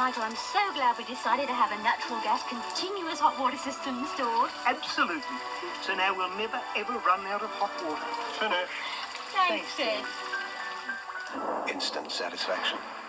Michael, I'm so glad we decided to have a natural gas continuous hot water system installed. Absolutely. So now we'll never, ever run out of hot water. Finish. Thanks, Ted. Instant satisfaction.